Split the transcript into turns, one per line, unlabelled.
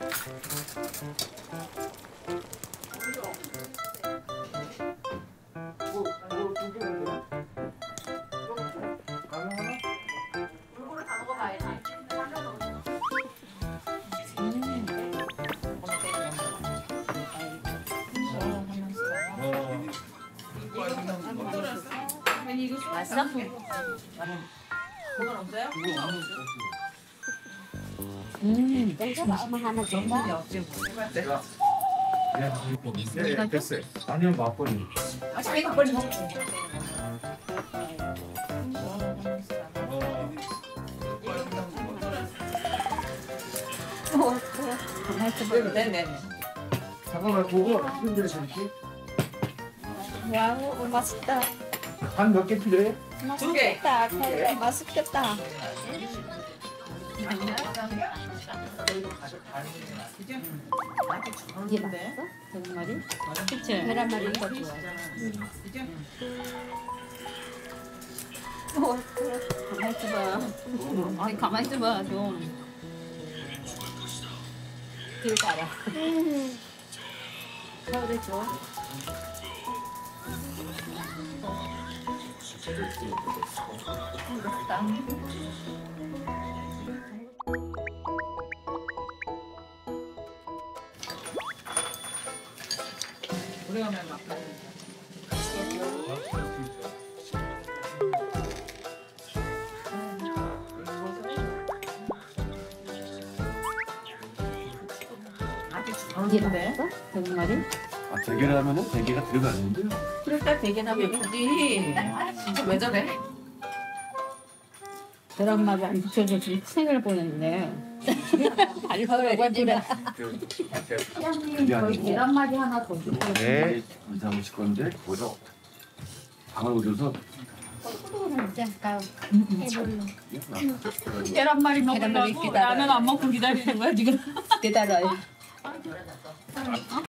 맛있어?
그건 없어요?
여기서 마음 하나 줄까?
네, 됐어요. 아니면 막걸리.
자기 막걸리 먹고. 네네.
잠깐만 보고 힘들어 줄게.
야, 맛있다.
한 몇 개 필요해?
두 개.
맛있겠다. 맛있겠다. 이게 맛있어? 계란말이? 그치? 계란말이 이거 좋아. 가만히 있어봐. 아니 가만히 있어봐 좀. 길 따라. 서울에 줘.
오래간만에 막.
이게 맛있어? 계란말이?
아 대게라면은 대게가 들어가는데요.
그럴 때 되긴 예쁘지. 진짜 왜 저래?
계란말이 안 붙여서 지금 생을 보냈네. 알바라고 해주라.
거의
계란말이 하나 더 줘.
네. 잡으실 건데 보죠. 방을 오셔서
계란말이
계란말이 먹으려고
기다려.
라면 안 먹고 기다리는 거야 지금?
기다려요.